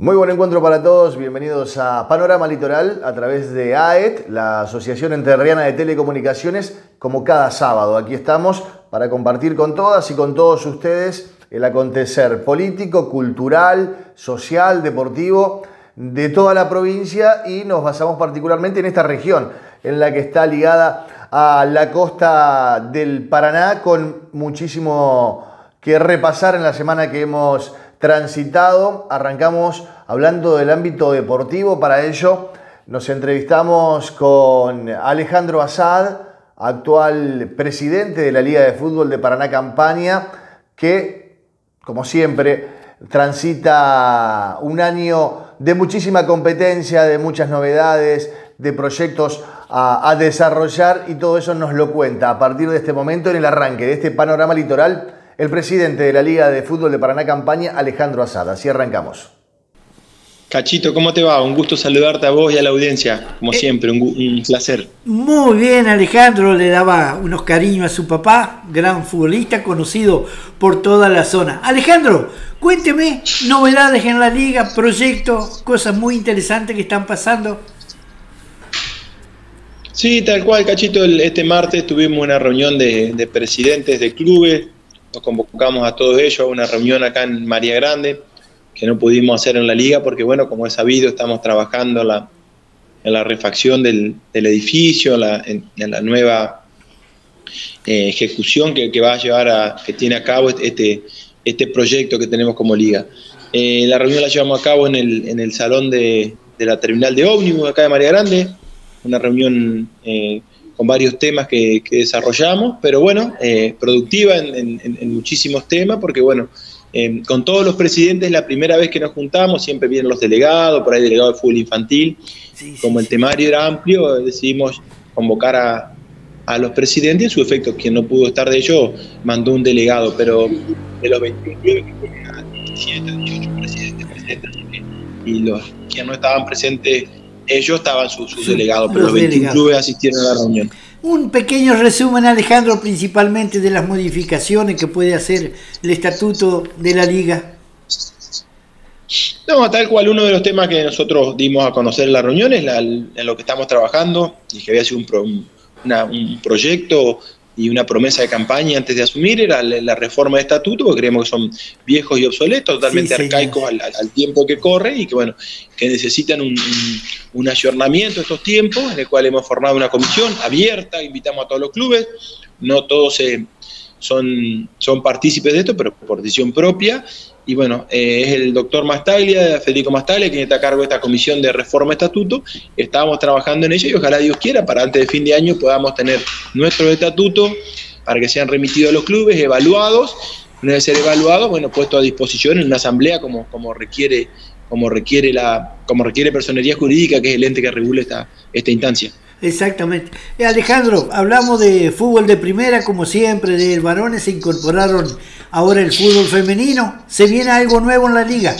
Muy buen encuentro para todos, bienvenidos a Panorama Litoral a través de AET, la Asociación Entrerriana de Telecomunicaciones, como cada sábado. Aquí estamos para compartir con todas y con todos ustedes el acontecer político, cultural, social, deportivo de toda la provincia, y nos basamos particularmente en esta región en la que está ligada a la costa del Paraná, con muchísimo que repasar en la semana que hemos transitado. Arrancamos hablando del ámbito deportivo. Para ello nos entrevistamos con Alejandro Azad, actual presidente de la Liga de Fútbol de Paraná Campaña, que, como siempre, transita un año de muchísima competencia, de muchas novedades, de proyectos a desarrollar, y todo eso nos lo cuenta a partir de este momento, en el arranque de este Panorama Litoral, el presidente de la Liga de Fútbol de Paraná Campaña, Alejandro Azad. Así arrancamos. Cachito, ¿cómo te va? Un gusto saludarte a vos y a la audiencia, como siempre, un placer. Muy bien, Alejandro le daba unos cariños a su papá, gran futbolista, conocido por toda la zona. Alejandro, cuénteme novedades en la Liga, proyectos, cosas muy interesantes que están pasando. Sí, tal cual, Cachito. Este martes tuvimos una reunión de presidentes de clubes. Nos convocamos a todos ellos a una reunión acá en María Grande, que no pudimos hacer en la Liga porque, bueno, como es sabido, estamos trabajando en la refacción del edificio, en la nueva ejecución que va a llevar que tiene a cabo este proyecto que tenemos como Liga. La reunión la llevamos a cabo en el salón de la terminal de ómnibus acá de María Grande, una reunión con varios temas que desarrollamos, pero bueno, productiva en muchísimos temas, porque bueno, con todos los presidentes, la primera vez que nos juntamos, siempre vienen los delegados, por ahí delegado de fútbol infantil, como el temario era amplio, decidimos convocar a los presidentes. En su efecto, quien no pudo estar de ellos, mandó un delegado, pero de los 21 clubes que tenían 17, 18 presidentes, y los que no estaban presentes, ellos estaban sus delegados, pero los 21 clubes asistieron a la reunión. Un pequeño resumen, Alejandro, principalmente de las modificaciones que puede hacer el estatuto de la Liga. No, tal cual, uno de los temas que nosotros dimos a conocer en la reunión es en lo que estamos trabajando, y que había sido un proyecto y una promesa de campaña antes de asumir, era la reforma de estatuto, porque creemos que son viejos y obsoletos, totalmente arcaicos al tiempo que corre, y que bueno, que necesitan un ayornamiento de estos tiempos, en el cual hemos formado una comisión abierta, invitamos a todos los clubes, no todos son partícipes de esto, pero por decisión propia, y bueno, es el doctor Mastaglia, Federico Mastaglia, quien está a cargo de esta comisión de reforma de estatuto. Estábamos trabajando en ella y ojalá Dios quiera, para antes de fin de año podamos tener nuestro estatuto para que sean remitidos a los clubes, evaluados, una vez ser evaluados, bueno, puesto a disposición en una asamblea como requiere Personería Jurídica, que es el ente que regula esta instancia. Exactamente. Alejandro, hablamos de fútbol de primera, como siempre, de varones, se incorporaron ahora el fútbol femenino. ¿Se viene algo nuevo en la Liga?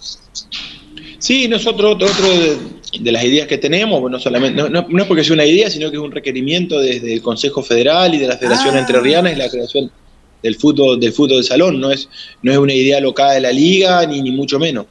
Sí, nosotros, otro de las ideas que tenemos, no es porque sea una idea, sino que es un requerimiento desde el Consejo Federal y de la Federación Entrerriana, es la creación del fútbol de salón. No es una idea locada de la Liga, ni mucho menos.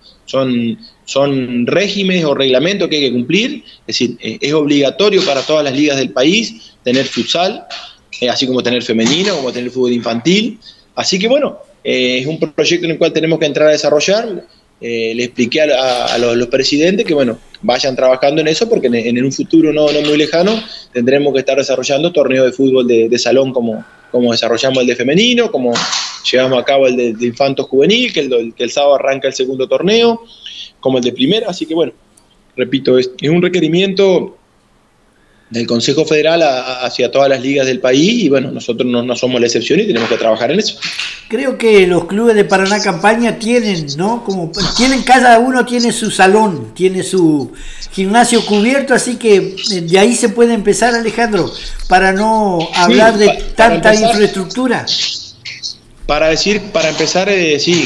Son regímenes o reglamentos que hay que cumplir, es decir, es obligatorio para todas las ligas del país tener futsal, así como tener femenino, como tener fútbol infantil. Así que bueno, es un proyecto en el cual tenemos que entrar a desarrollar. Le expliqué a los presidentes que bueno, vayan trabajando en eso, porque en un futuro no muy lejano tendremos que estar desarrollando torneos de fútbol de salón como desarrollamos el de femenino, como llevamos a cabo el de infanto juvenil, que el sábado arranca el segundo torneo, como el de primera. Así que bueno, repito, es un requerimiento del Consejo Federal hacia todas las ligas del país, y bueno, nosotros no somos la excepción y tenemos que trabajar en eso. Creo que los clubes de Paraná Campaña tienen, ¿no? Cada uno tiene su salón, tiene su gimnasio cubierto, así que de ahí se puede empezar, Alejandro, para no hablar de tanta infraestructura. Para empezar, sí,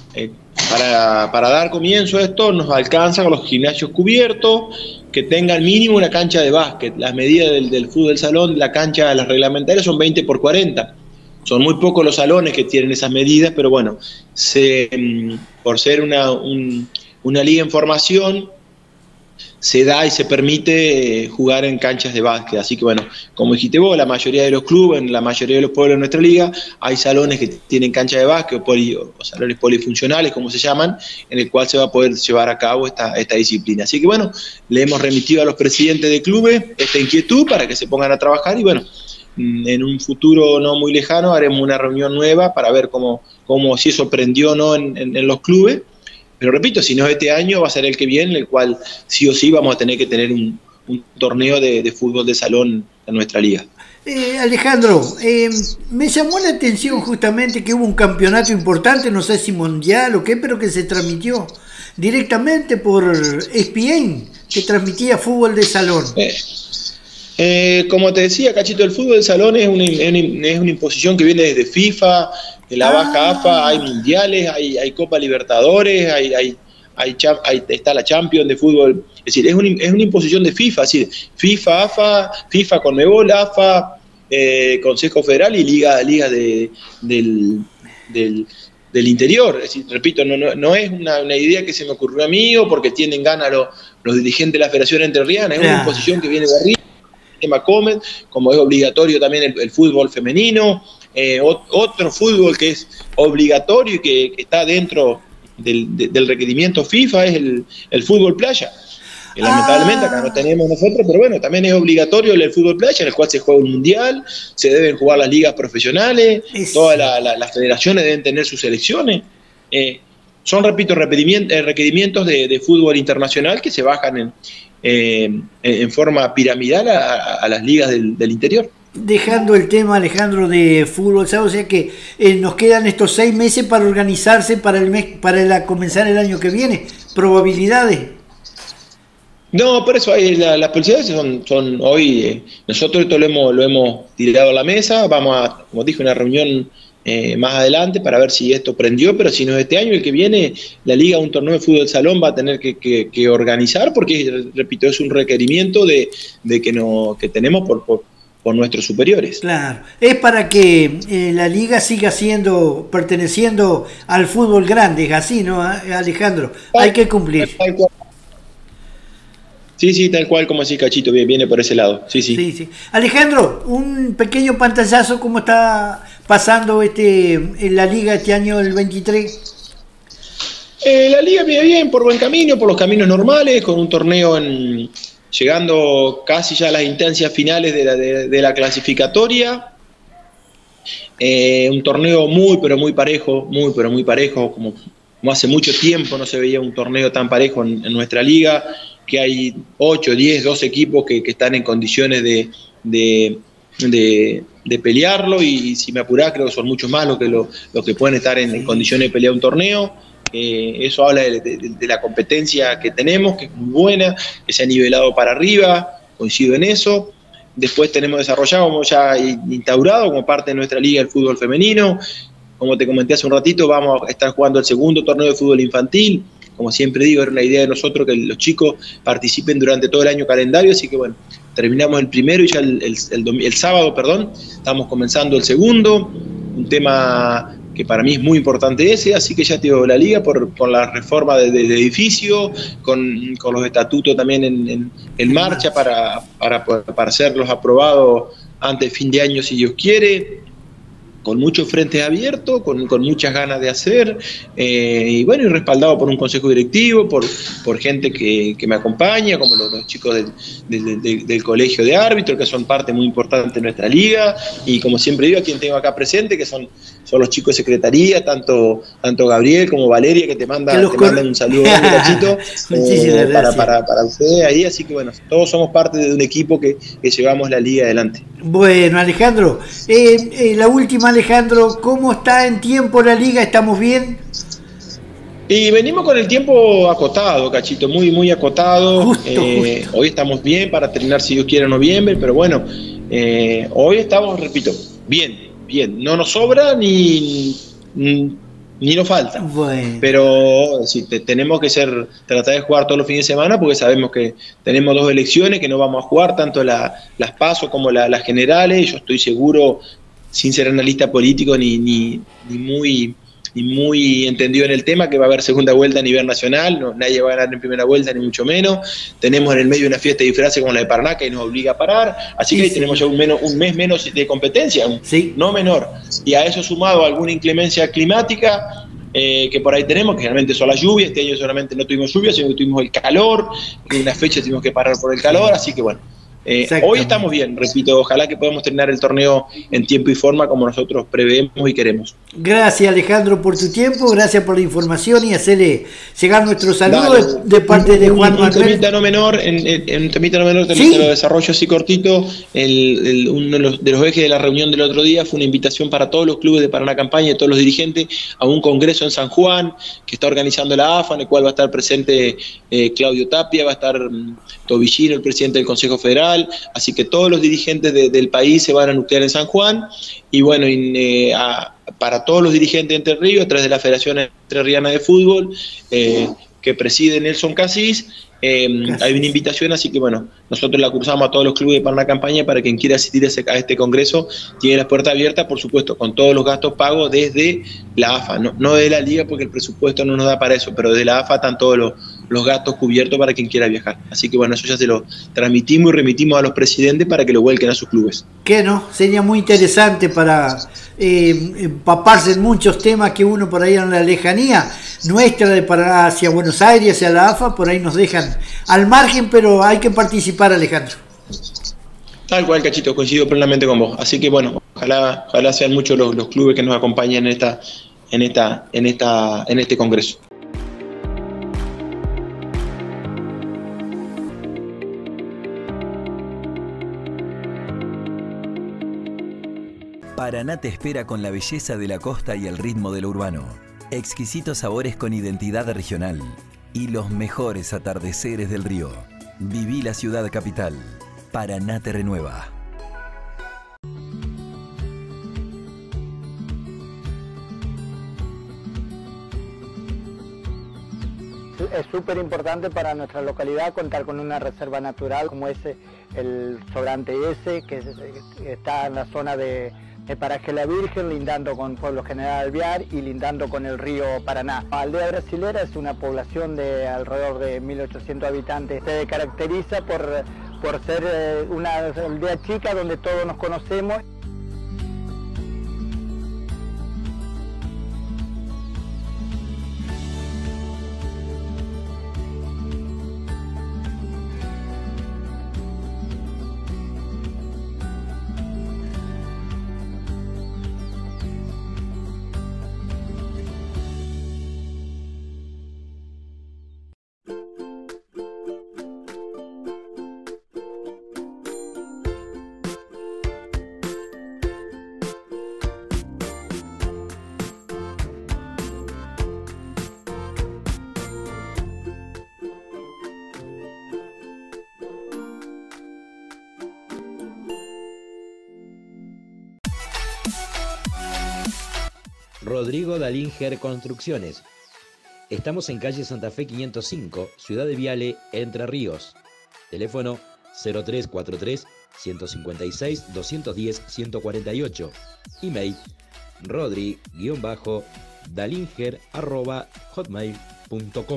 para dar comienzo a esto nos alcanza con los gimnasios cubiertos, que tengan mínimo una cancha de básquet. Las medidas del fútbol salón, la cancha de las reglamentarias son 20 por 40. Son muy pocos los salones que tienen esas medidas, pero bueno, por ser una liga en formación, se da y se permite jugar en canchas de básquet. Así que bueno, como dijiste vos, la mayoría de los clubes, en la mayoría de los pueblos de nuestra liga, hay salones que tienen cancha de básquet o salones polifuncionales, como se llaman, en el cual se va a poder llevar a cabo esta disciplina. Así que bueno, le hemos remitido a los presidentes de clubes esta inquietud para que se pongan a trabajar y bueno, en un futuro no muy lejano haremos una reunión nueva para ver cómo si eso prendió o no en los clubes. Pero repito, si no es este año, va a ser el que viene, en el cual sí o sí vamos a tener que tener un torneo de fútbol de salón en nuestra liga. Alejandro, me llamó la atención justamente que hubo un campeonato importante, no sé si mundial o qué, pero que se transmitió directamente por ESPN, que transmitía fútbol de salón. Como te decía, Cachito, el fútbol de salón es una imposición que viene desde FIFA, de la baja AFA, hay mundiales, hay Copa Libertadores, está la Champions de fútbol. Es decir, es una imposición de FIFA, es decir, FIFA, AFA, FIFA Conmebol, AFA, Consejo Federal y ligas del interior. Es decir, repito, no es una idea que se me ocurrió a mí o porque tienen ganas los dirigentes de la Federación Entrerriana, es una imposición que viene de arriba. Comen, como es obligatorio también el fútbol femenino, otro fútbol que es obligatorio y que está dentro del requerimiento FIFA es el fútbol playa. Que lamentablemente acá no tenemos nosotros, pero bueno, también es obligatorio el fútbol playa, en el cual se juega un mundial, se deben jugar las ligas profesionales, todas las federaciones deben tener sus selecciones. Son, repito, requerimientos de fútbol internacional que se bajan en forma piramidal a las ligas del interior. Dejando el tema, Alejandro, de fútbol, ¿sabes? O sea que nos quedan estos 6 meses para organizarse para comenzar el año que viene. ¿Probabilidades? No, por eso las posibilidades son hoy, nosotros esto lo hemos tirado a la mesa, vamos a, como dije, una reunión más adelante para ver si esto prendió, pero si no es este año, el que viene, la liga, un torneo de fútbol salón va a tener que organizar, porque, repito, es un requerimiento que tenemos por nuestros superiores. Claro, es para que la liga siga perteneciendo al fútbol grande, es así, ¿no, Alejandro? Hay que cumplir. Tal cual. Sí, tal cual como así, Cachito, viene por ese lado. Sí. Alejandro, un pequeño pantallazo, ¿cómo está pasando en la liga este año, el 23? La liga viene bien, por buen camino, por los caminos normales, con un torneo llegando casi ya a las instancias finales de la clasificatoria. Un torneo muy pero muy parejo, como hace mucho tiempo no se veía un torneo tan parejo en nuestra liga, que hay 8, 10, 12 equipos que están en condiciones de pelearlo, y si me apurás creo que son muchos más los que pueden estar en condiciones de pelear un torneo. Eso habla de la competencia que tenemos, que es muy buena, que se ha nivelado para arriba, coincido en eso. Después tenemos desarrollado, como ya instaurado como parte de nuestra liga, el fútbol femenino. Como te comenté hace un ratito, vamos a estar jugando el segundo torneo de fútbol infantil. Como siempre digo, era una idea de nosotros que los chicos participen durante todo el año calendario, así que bueno, terminamos el primero y ya el sábado, estamos comenzando el segundo, un tema que para mí es muy importante así que ya te digo, la liga por la reforma del edificio, con los estatutos también en marcha para hacerlos aprobados antes de fin de año si Dios quiere, con muchos frentes abiertos, con muchas ganas de hacer, y bueno, y respaldado por un consejo directivo, por gente que me acompaña, como los chicos del colegio de árbitros, que son parte muy importante de nuestra liga, y como siempre digo, a quien tengo acá presente, que son los chicos de secretaría, tanto Gabriel como Valeria, que te mandan un saludo grande, Cachito, para ustedes ahí, así que bueno, todos somos parte de un equipo que llevamos la liga adelante. Bueno, Alejandro, la última, Alejandro, ¿cómo está en tiempo la liga? ¿Estamos bien? Y venimos con el tiempo acotado, Cachito, muy, muy acotado. Justo. Hoy estamos bien para terminar, si Dios quiere, en noviembre, pero bueno, hoy estamos, repito, bien. No nos sobra ni nos falta. Bueno. Pero sí, tenemos que tratar de jugar todos los fines de semana, porque sabemos que tenemos 2 elecciones que no vamos a jugar, tanto las PASO como las generales. Yo estoy seguro, sin ser analista político ni muy y muy entendido en el tema, que va a haber segunda vuelta a nivel nacional, no, nadie va a ganar en primera vuelta, ni mucho menos. Tenemos en el medio una fiesta de disfraces como la de Paraná, que nos obliga a parar, así que ahí tenemos ya un mes menos de competencia, no menor. Y a eso sumado alguna inclemencia climática, que por ahí tenemos, que generalmente son las lluvias. Este año solamente no tuvimos lluvias, sino que tuvimos el calor, en una fecha tuvimos que parar por el calor, así que bueno. Hoy estamos bien, repito, ojalá que podamos terminar el torneo en tiempo y forma como nosotros preveemos y queremos. Gracias, Alejandro, por tu tiempo, gracias por la información y hacerle llegar nuestro saludo de parte de Juan Manuel. Un temita no menor, te lo desarrollo así cortito. Uno de los ejes de la reunión del otro día fue una invitación para todos los clubes de Paraná Campaña y todos los dirigentes a un congreso en San Juan que está organizando la AFA, en el cual va a estar presente Claudio Tapia, va a estar Tobillino, el presidente del Consejo Federal. Así que todos los dirigentes del país se van a nuclear en San Juan, y bueno, para todos los dirigentes de Entre Ríos, a través de la Federación Entrerriana de Fútbol, que preside Nelson Casís, hay una invitación, así que bueno, nosotros la cruzamos a todos los clubes de Paraná Campaña para quien quiera asistir a este congreso, tiene las puertas abiertas, por supuesto, con todos los gastos pagos desde la AFA, no de la liga porque el presupuesto no nos da para eso, pero desde la AFA están todos los gastos cubiertos para quien quiera viajar. Así que bueno, eso ya se lo transmitimos y remitimos a los presidentes para que lo vuelquen a sus clubes. Que no, sería muy interesante para empaparse en muchos temas que uno por ahí en la lejanía nuestra de Paraná hacia Buenos Aires, hacia la AFA, por ahí nos dejan al margen, pero hay que participar, Alejandro. Tal cual, Cachito, coincido plenamente con vos. Así que bueno, ojalá sean muchos los clubes que nos acompañen en este congreso. Paraná te espera con la belleza de la costa y el ritmo de lo urbano. Exquisitos sabores con identidad regional y los mejores atardeceres del río. Viví la ciudad capital. Paraná te renueva. Es súper importante para nuestra localidad contar con una reserva natural como es el Sobrante S, que está en la zona de Paraje La Virgen, lindando con Pueblo General Alvear y lindando con el río Paraná. Aldea Brasilera es una población de alrededor de 1.800 habitantes. Se caracteriza por ser una aldea chica donde todos nos conocemos. Rodrigo Dalinger Construcciones. Estamos en calle Santa Fe 505, Ciudad de Viale, Entre Ríos. Teléfono 0343 156 210 148. Email rodri-dalinger@hotmail.com.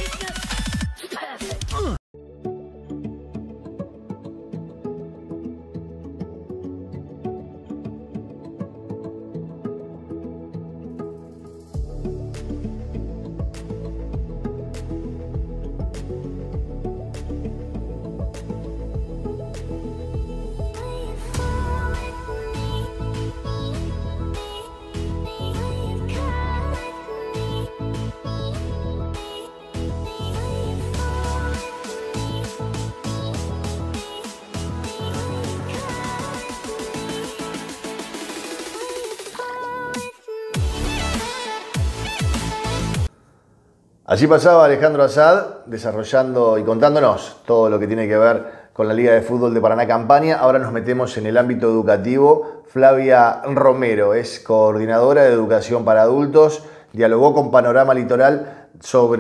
Allí pasaba Alejandro Azad desarrollando y contándonos todo lo que tiene que ver con la Liga de Fútbol de Paraná Campaña. Ahora nos metemos en el ámbito educativo. Flavia Romero es coordinadora de educación para adultos. Dialogó con Panorama Litoral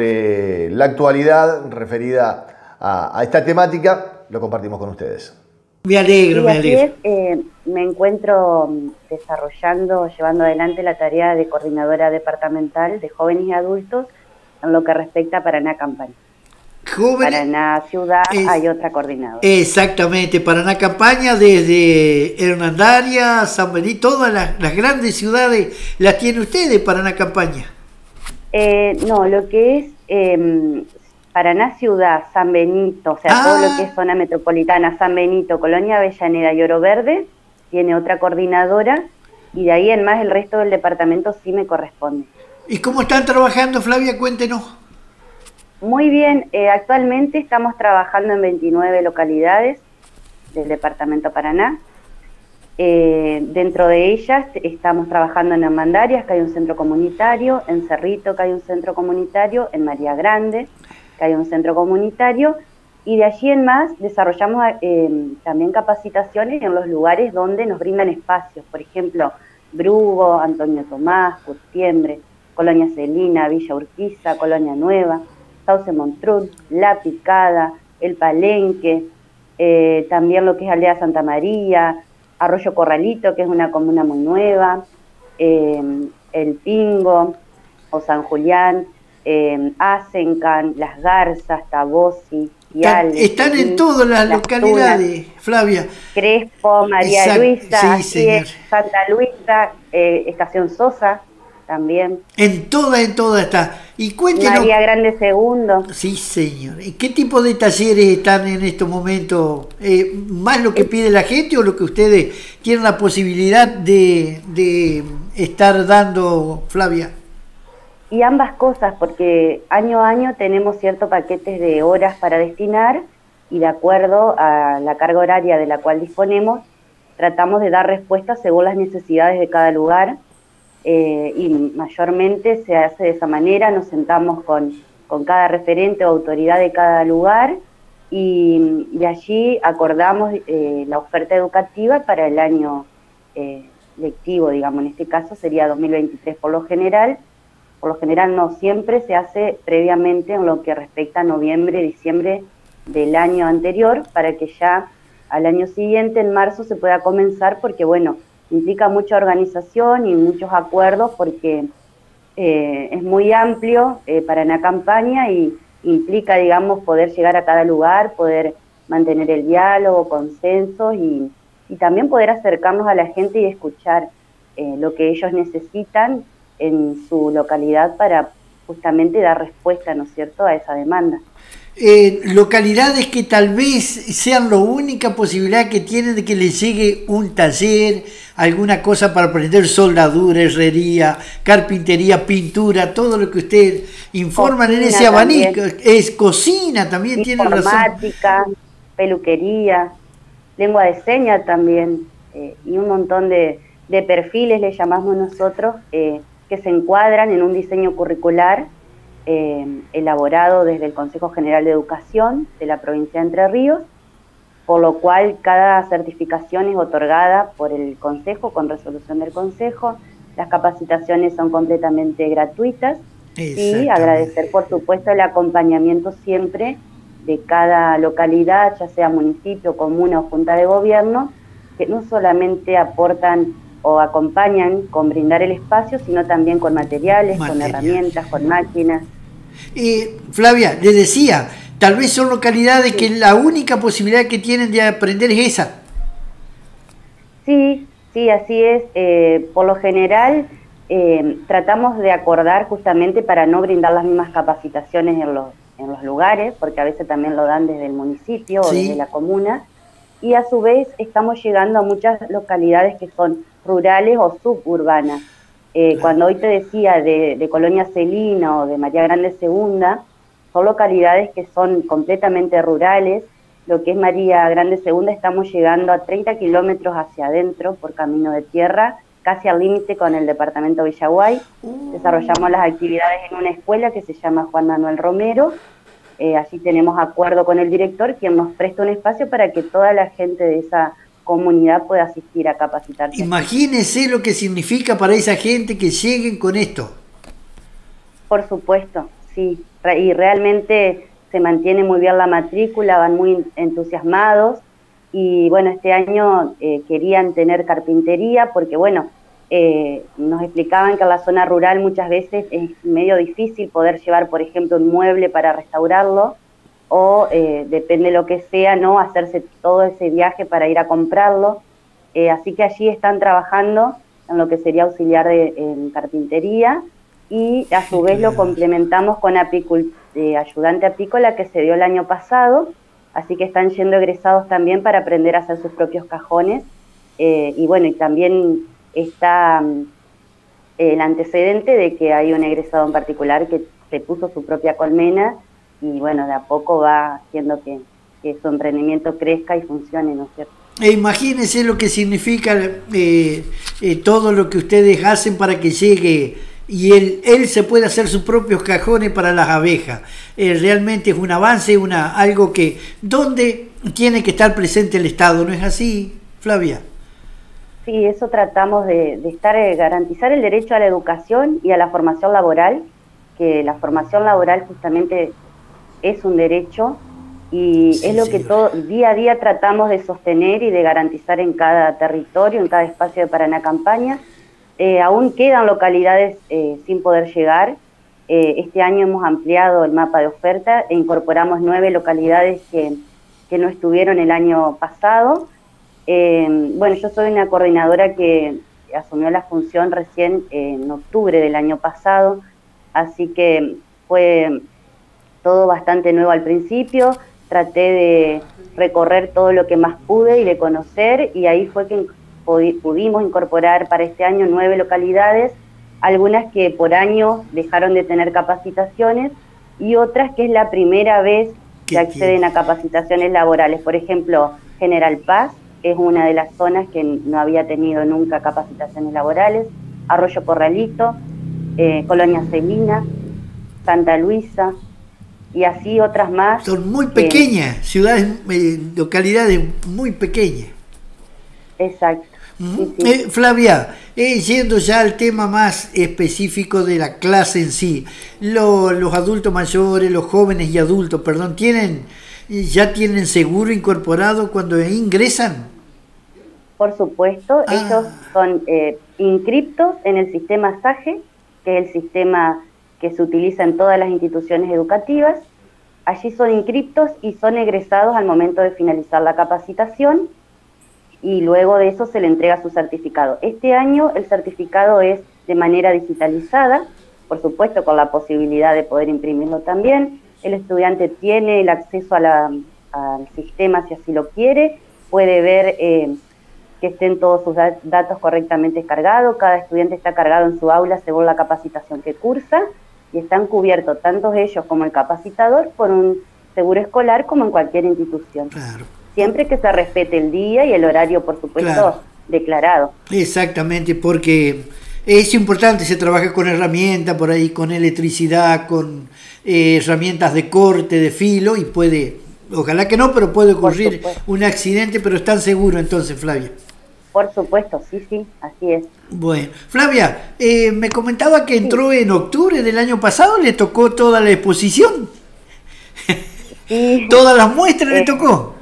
sobre la actualidad referida a esta temática. Lo compartimos con ustedes. Me alegro, Sí, me así alegro. es. Me encuentro llevando adelante la tarea de coordinadora departamental de jóvenes y adultos en lo que respecta a Paraná Campaña. Jóvenes, Paraná Ciudad es, hay otra coordinadora. exactamente, Paraná Campaña, desde Hernandaria, San Benito, todas las grandes ciudades las tiene usted de Paraná Campaña. No, lo que es Paraná Ciudad, San Benito, o sea, todo lo que es zona metropolitana, San Benito, Colonia Avellaneda y Oro Verde, tiene otra coordinadora, y de ahí en más el resto del departamento sí me corresponde. ¿Y cómo están trabajando, Flavia? Cuéntenos. Muy bien, actualmente estamos trabajando en 29 localidades del departamento Paraná. Dentro de ellas estamos trabajando en Hernandarias, que hay un centro comunitario, en Cerrito, que hay un centro comunitario, en María Grande, que hay un centro comunitario, y de allí en más desarrollamos también capacitaciones en los lugares donde nos brindan espacios, por ejemplo, Brugo, Antonio Tomás, Curtiembre, Colonia Celina, Villa Urquiza, Colonia Nueva, Sauce Montrud, La Picada, El Palenque, también lo que es Aldea Santa María, Arroyo Corralito, que es una comuna muy nueva, El Pingo o San Julián, Asencan, Las Garzas, Tabosi, Viales. Están en todas las localidades, Flavia. Crespo, María Exacto, Luisa, sí, señor. Santa Luisa, Estación Sosa también. En toda está. Y cuéntenos. María Grande Segundo. Sí, señor. ¿Y qué tipo de talleres están en estos momentos? ¿Más lo que pide la gente o lo que ustedes tienen la posibilidad de estar dando, Flavia? Y ambas cosas, porque año a año tenemos ciertos paquetes de horas para destinar y de acuerdo a la carga horaria de la cual disponemos, tratamos de dar respuestas según las necesidades de cada lugar. Y mayormente se hace de esa manera, nos sentamos con cada referente o autoridad de cada lugar y de allí acordamos la oferta educativa para el año lectivo, digamos, en este caso sería 2023 por lo general no siempre se hace previamente en lo que respecta a noviembre, diciembre del año anterior para que ya al año siguiente, en marzo, se pueda comenzar porque, bueno, implica mucha organización y muchos acuerdos porque es muy amplio para una campaña y implica, digamos, poder llegar a cada lugar, poder mantener el diálogo, consensos y también poder acercarnos a la gente y escuchar lo que ellos necesitan en su localidad para justamente dar respuesta, ¿no es cierto?, a esa demanda. Localidades que tal vez sean la única posibilidad que tienen de que les llegue un taller, alguna cosa para aprender soldadura, herrería, carpintería, pintura, todo lo que ustedes informan cocina en ese abanico, también. Es cocina también, tiene razón. Informática, peluquería, lengua de señas también, y un montón de perfiles, le llamamos nosotros, que se encuadran en un diseño curricular elaborado desde el Consejo General de Educación de la provincia de Entre Ríos, por lo cual cada certificación es otorgada por el Consejo con resolución del Consejo. Las capacitaciones son completamente gratuitas y agradecer por supuesto el acompañamiento siempre de cada localidad, ya sea municipio, comuna o junta de gobierno, que no solamente aportan o acompañan con brindar el espacio, sino también con materiales, con herramientas, con máquinas. Flavia, le decía, tal vez son localidades que la única posibilidad que tienen de aprender es esa. Sí, así es. Por lo general tratamos de acordar justamente para no brindar las mismas capacitaciones en los lugares, porque a veces también lo dan desde el municipio o desde la comuna, y a su vez estamos llegando a muchas localidades que son rurales o suburbanas. Cuando hoy te decía de Colonia Celina o de María Grande Segunda, son localidades que son completamente rurales. Lo que es María Grande Segunda estamos llegando a 30 kilómetros hacia adentro por camino de tierra, casi al límite con el departamento Villaguay. Desarrollamos las actividades en una escuela que se llama Juan Manuel Romero. Allí tenemos acuerdo con el director, quien nos presta un espacio para que toda la gente de esa comunidad pueda asistir a capacitarse. Imagínense lo que significa para esa gente que lleguen con esto. Por supuesto, sí. Y realmente se mantiene muy bien la matrícula, van muy entusiasmados y bueno, este año querían tener carpintería porque bueno, nos explicaban que en la zona rural muchas veces es medio difícil poder llevar, por ejemplo, un mueble para restaurarlo, o depende de lo que sea, ¿no? Hacerse todo ese viaje para ir a comprarlo. Así que allí están trabajando en lo que sería auxiliar en carpintería, y a su vez lo complementamos con ayudante apícola que se dio el año pasado, así que están yendo egresados también para aprender a hacer sus propios cajones, y bueno, y también está el antecedente de que hay un egresado en particular que se puso su propia colmena, y bueno, de a poco va haciendo que su emprendimiento crezca y funcione, ¿no es cierto? Imagínense lo que significa todo lo que ustedes hacen para que llegue y él se puede hacer sus propios cajones para las abejas. Realmente es un avance, algo que donde tiene que estar presente el Estado, ¿no es así, Flavia? Sí, eso tratamos de garantizar el derecho a la educación y a la formación laboral, que la formación laboral justamente es un derecho, y sí, es lo que día a día tratamos de sostener y de garantizar en cada territorio, en cada espacio de Paraná Campaña. Aún quedan localidades sin poder llegar. Este año hemos ampliado el mapa de oferta e incorporamos 9 localidades que no estuvieron el año pasado. Bueno, yo soy una coordinadora que asumió la función recién en octubre del año pasado, así que fue todo bastante nuevo al principio. Traté de recorrer todo lo que más pude y de conocer, y ahí fue que pudimos incorporar para este año 9 localidades, algunas que por año dejaron de tener capacitaciones y otras que es la primera vez que acceden a capacitaciones laborales. Por ejemplo, General Paz es una de las zonas que no había tenido nunca capacitaciones laborales, Arroyo Corralito, Colonia Celina, Santa Luisa, y así otras más. Son muy pequeñas, ciudades, localidades muy pequeñas. Exacto. Sí. Flavia, yendo ya al tema más específico de la clase en sí, los adultos mayores, los jóvenes y adultos, perdón, ¿ya tienen seguro incorporado cuando ingresan? Por supuesto, ellos son inscriptos en el sistema SAGE, que es el sistema que se utiliza en todas las instituciones educativas. Allí son inscriptos y son egresados al momento de finalizar la capacitación, y luego de eso se le entrega su certificado. Este año el certificado es de manera digitalizada, por supuesto con la posibilidad de poder imprimirlo también. El estudiante tiene el acceso al sistema si así lo quiere, puede ver que estén todos sus datos correctamente cargados. Cada estudiante está cargado en su aula según la capacitación que cursa, y están cubiertos tanto ellos como el capacitador por un seguro escolar como en cualquier institución. Claro. Siempre que se respete el día y el horario, por supuesto, claro, declarado. Exactamente, porque es importante, se trabaja con herramientas por ahí, con electricidad, con herramientas de corte, de filo, y ojalá que no, pero puede ocurrir un accidente, pero están seguros entonces, Flavia. Por supuesto, sí, así es. Bueno, Flavia, me comentaba que entró en octubre del año pasado, ¿le tocó toda la exposición? Sí. ¿Todas las muestras le tocó?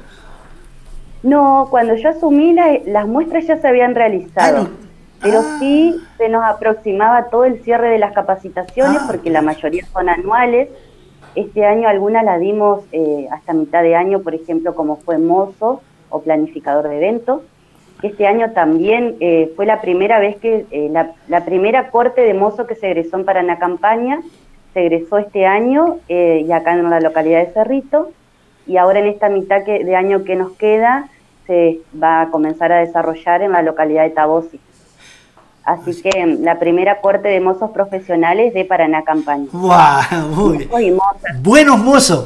No, cuando yo asumí las muestras ya se habían realizado, pero sí se nos aproximaba todo el cierre de las capacitaciones, porque la mayoría son anuales. Este año algunas las dimos hasta mitad de año, por ejemplo, como fue mozo o planificador de eventos. Este año también fue la primera vez que, la primera corte de mozo que se egresó en Paraná Campaña, se egresó este año, y acá en la localidad de Cerrito. Y ahora en esta mitad de año que nos queda, se va a comenzar a desarrollar en la localidad de Tabosi. Así que la primera corte de mozos profesionales de Paraná Campaña. ¡Wow! Buenos mozos.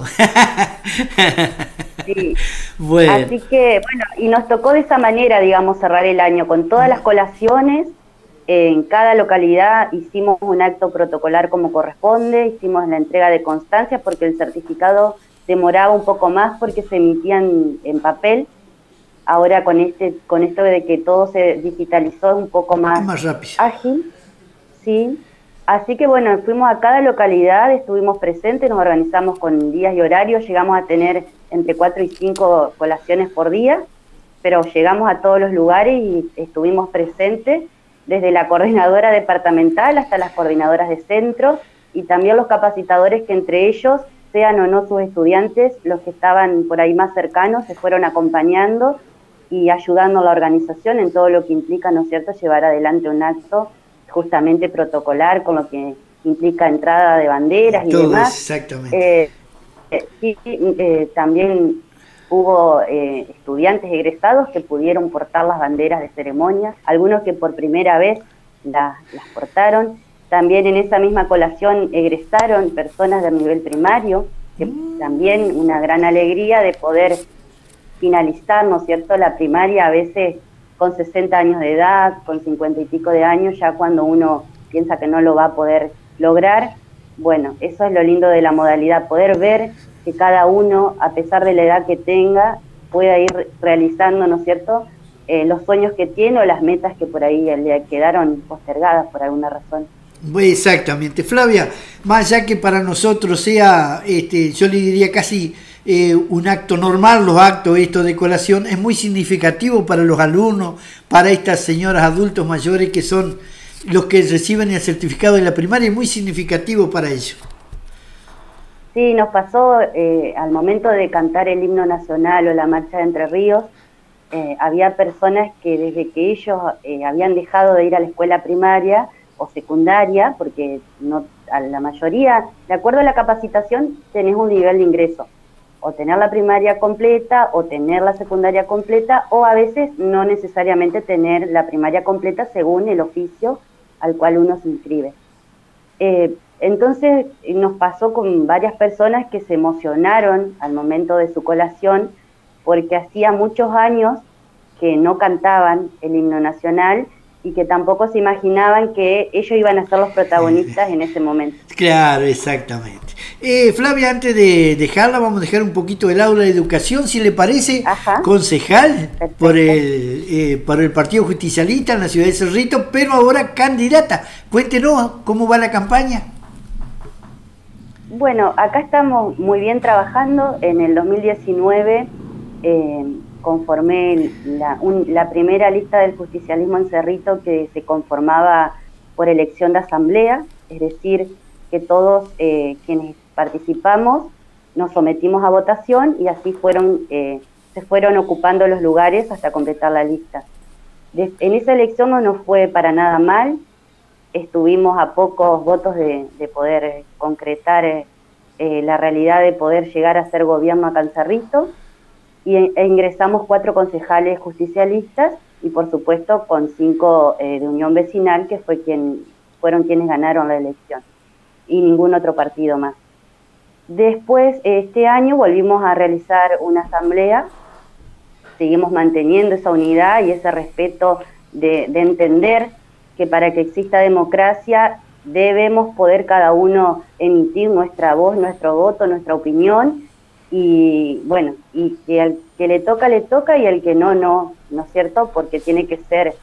Sí. Bueno. Así que, bueno, y nos tocó de esa manera, digamos, cerrar el año, con todas las colaciones. En cada localidad hicimos un acto protocolar como corresponde, hicimos la entrega de constancias, porque el certificado demoraba un poco más porque se emitían en papel. Ahora con esto de que todo se digitalizó es un poco más rápido, ágil, sí. Así que bueno, fuimos a cada localidad, estuvimos presentes, nos organizamos con días y horarios, llegamos a tener entre 4 y 5 colaciones por día, pero llegamos a todos los lugares y estuvimos presentes, desde la coordinadora departamental hasta las coordinadoras de centros, y también los capacitadores que entre ellos, sean o no sus estudiantes, los que estaban por ahí más cercanos, se fueron acompañando y ayudando a la organización en todo lo que implica, ¿no es cierto?, llevar adelante un acto justamente protocolar, con lo que implica entrada de banderas y todo demás. Exactamente. También hubo estudiantes egresados que pudieron portar las banderas de ceremonia, algunos que por primera vez las portaron. También en esa misma colación egresaron personas del nivel primario, que también una gran alegría de poder finalizar, ¿no es cierto?, la primaria, a veces con 60 años de edad, con 50 y pico de años, ya cuando uno piensa que no lo va a poder lograr. Bueno, eso es lo lindo de la modalidad, poder ver que cada uno, a pesar de la edad que tenga, pueda ir realizando, ¿no es cierto?, los sueños que tiene o las metas que por ahí le quedaron postergadas por alguna razón. Exactamente, Flavia, más allá que para nosotros sea, yo le diría casi un acto normal, los actos estos de colación, es muy significativo para los alumnos, para estas señoras adultos mayores que son los que reciben el certificado de la primaria, es muy significativo para ellos. Sí, nos pasó al momento de cantar el himno nacional o la marcha de Entre Ríos, había personas que desde que ellos habían dejado de ir a la escuela primaria o secundaria, porque no, a la mayoría, de acuerdo a la capacitación, tenés un nivel de ingreso, o tener la primaria completa, o tener la secundaria completa, o a veces no necesariamente tener la primaria completa según el oficio al cual uno se inscribe. Entonces nos pasó con varias personas que se emocionaron al momento de su colación, porque hacía muchos años que no cantaban el himno nacional, y que tampoco se imaginaban que ellos iban a ser los protagonistas en ese momento. Claro, exactamente. Flavia, antes de dejarla, vamos a dejar un poquito el aula de educación, si le parece. Ajá. Concejal por el Partido Justicialista en la ciudad de Cerrito, pero ahora candidata. Cuéntenos cómo va la campaña. Bueno, acá estamos muy bien trabajando. En el 2019 conformé la primera lista del justicialismo en Cerrito, que se conformaba por elección de asamblea, es decir, que todos quienes participamos nos sometimos a votación y así se fueron ocupando los lugares hasta completar la lista. En esa elección no nos fue para nada mal, estuvimos a pocos votos de poder concretar la realidad de poder llegar a ser gobierno acá en Cerrito, e ingresamos 4 concejales justicialistas y por supuesto con 5 de Unión Vecinal, que fueron quienes ganaron la elección, y ningún otro partido más. Después, este año volvimos a realizar una asamblea, seguimos manteniendo esa unidad y ese respeto de entender que para que exista democracia debemos poder cada uno emitir nuestra voz, nuestro voto, nuestra opinión, y bueno, y que al que le toca y al que no, ¿no es cierto? Porque tiene que ser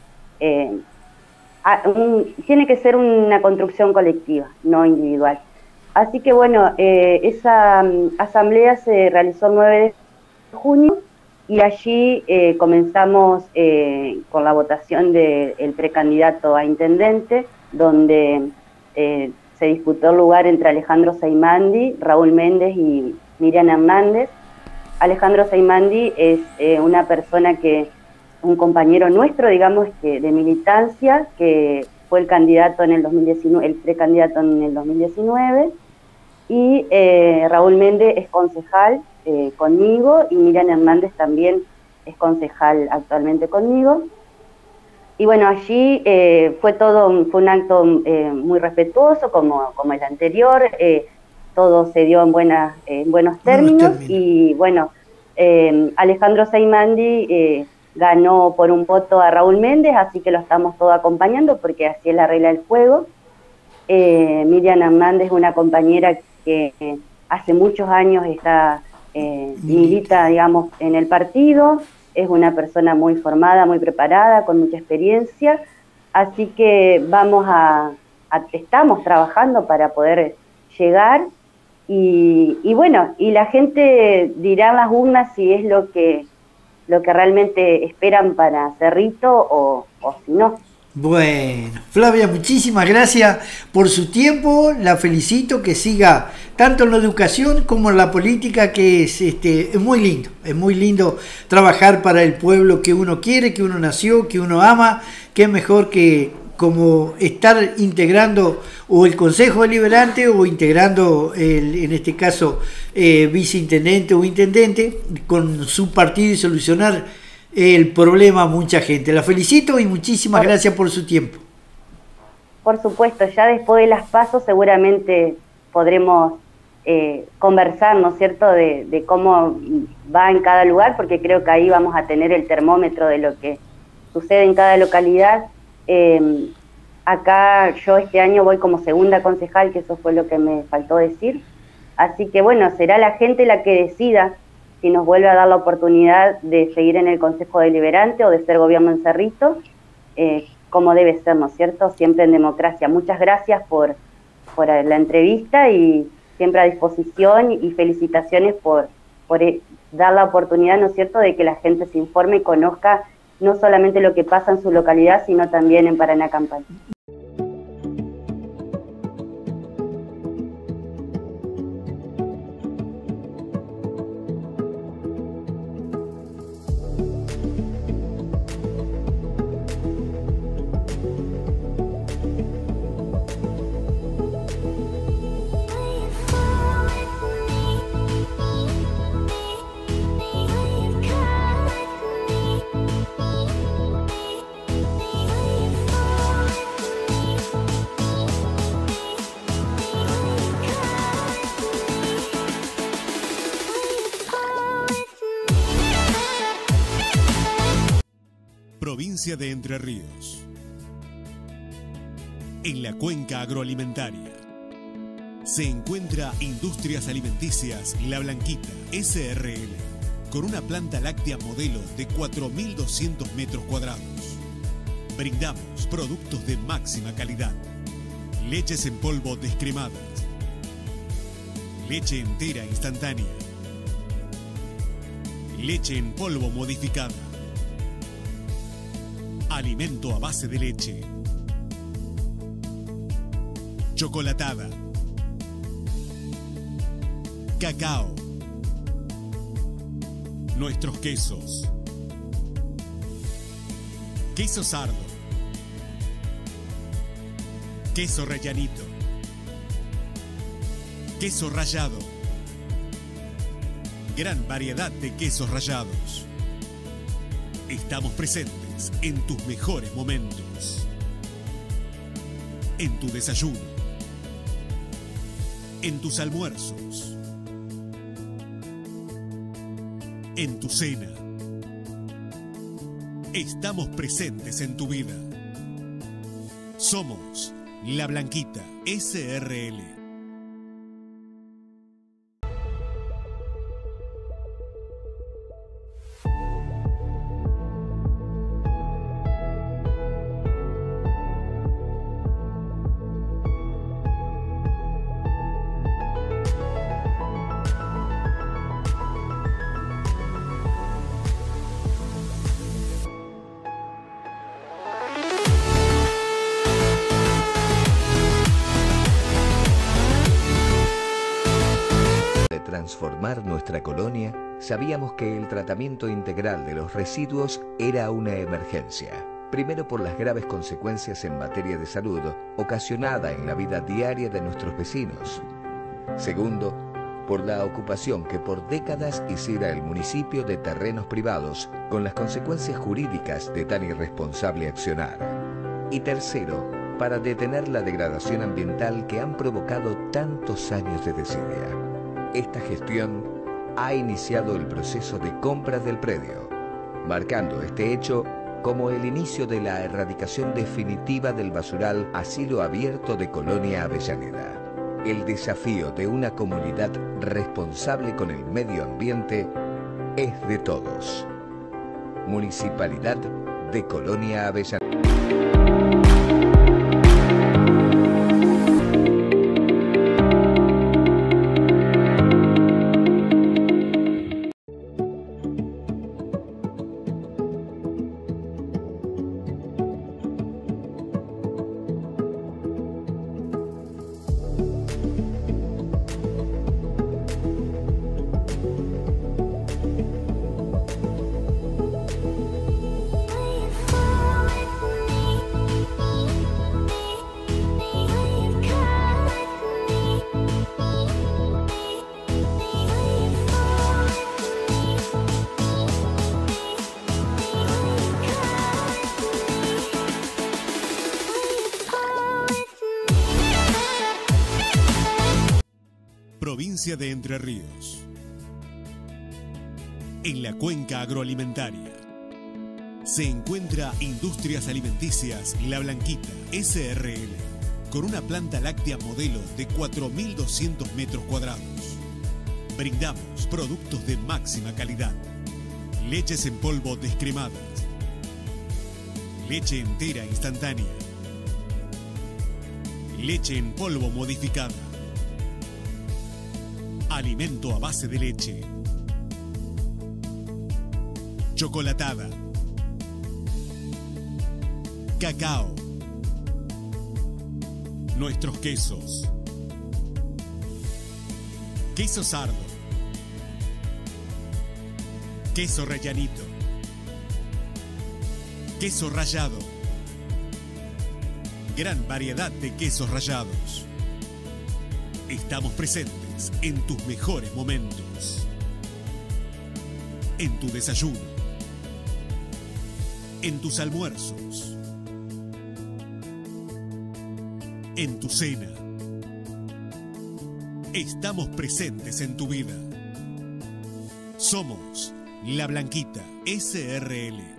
una construcción colectiva, no individual. Así que bueno, esa asamblea se realizó el 9 de junio y allí comenzamos con la votación del precandidato a intendente, donde se disputó el lugar entre Alejandro Seimandi, Raúl Méndez y Miriam Hernández. Alejandro Seimandi es una persona un compañero nuestro, digamos, de militancia, que fue el candidato en el 2019, el precandidato en el 2019, y Raúl Méndez es concejal conmigo, y Miriam Hernández también es concejal actualmente conmigo. Y bueno, allí fue un acto muy respetuoso, como el anterior. Todo se dio en buenos términos, y bueno, Alejandro Seimandi ganó por un voto a Raúl Méndez, así que lo estamos todos acompañando porque así es la regla del juego. Miriam Hernández es una compañera que hace muchos años milita, digamos, en el partido, es una persona muy formada, muy preparada, con mucha experiencia, así que estamos trabajando para poder llegar. Y bueno, y la gente dirá en las urnas si es lo que lo que realmente esperan para Cerrito o si no. Bueno, Flavia, muchísimas gracias por su tiempo, la felicito, que siga tanto en la educación como en la política, que es muy lindo trabajar para el pueblo que uno quiere, que uno nació, que uno ama, que es mejor que como estar integrando o el Consejo Deliberante o integrando en este caso viceintendente o intendente con su partido y solucionar el problema a mucha gente. La felicito y muchísimas gracias por su tiempo. Por supuesto, ya después de las PASO seguramente podremos conversar, ¿no es cierto?, de cómo va en cada lugar, porque creo que ahí vamos a tener el termómetro de lo que sucede en cada localidad. Acá yo este año voy como segunda concejal, que eso fue lo que me faltó decir. Así que bueno, será la gente la que decida si nos vuelve a dar la oportunidad de seguir en el Consejo Deliberante o de ser gobierno en Cerrito, como debe ser, ¿no es cierto?, siempre en democracia. Muchas gracias por la entrevista y siempre a disposición, y felicitaciones por dar la oportunidad, ¿no es cierto?, de que la gente se informe y conozca no solamente lo que pasa en su localidad, sino también en Paraná Campaña. Provincia de Entre Ríos. En la cuenca agroalimentaria se encuentra Industrias Alimenticias La Blanquita, SRL, con una planta láctea modelo de 4.200 metros cuadrados. Brindamos productos de máxima calidad. Leches en polvo descremadas, leche entera instantánea, leche en polvo modificada, alimento a base de leche, chocolatada, cacao, nuestros quesos, queso sardo, queso rellanito, queso rallado, gran variedad de quesos rallados. Estamos presentes en tus mejores momentos, en tu desayuno, en tus almuerzos, en tu cena. Estamos presentes en tu vida. Somos La Blanquita, SRL. Transformar nuestra colonia, sabíamos que el tratamiento integral de los residuos era una emergencia. Primero por las graves consecuencias en materia de salud ocasionada en la vida diaria de nuestros vecinos. Segundo, por la ocupación que por décadas hiciera el municipio de terrenos privados, con las consecuencias jurídicas de tan irresponsable accionar. Y tercero, para detener la degradación ambiental que han provocado tantos años de desidia. Esta gestión ha iniciado el proceso de compra del predio, marcando este hecho como el inicio de la erradicación definitiva del basural a cielo abierto de Colonia Avellaneda. El desafío de una comunidad responsable con el medio ambiente es de todos. Municipalidad de Colonia Avellaneda. provincia de Entre Ríos. En la cuenca agroalimentaria se encuentra Industrias Alimenticias La Blanquita, SRL, con una planta láctea modelo de 4.200 metros cuadrados. Brindamos productos de máxima calidad. Leches en polvo descremadas. Leche entera instantánea. Leche en polvo modificada. Alimento a base de leche. Chocolatada. Cacao. Nuestros quesos. Queso sardo. Queso rellanito. Queso rallado. Gran variedad de quesos rallados. Estamos presentes en tus mejores momentos. En tu desayuno. En tus almuerzos. En tu cena. Estamos presentes en tu vida. Somos La Blanquita, SRL.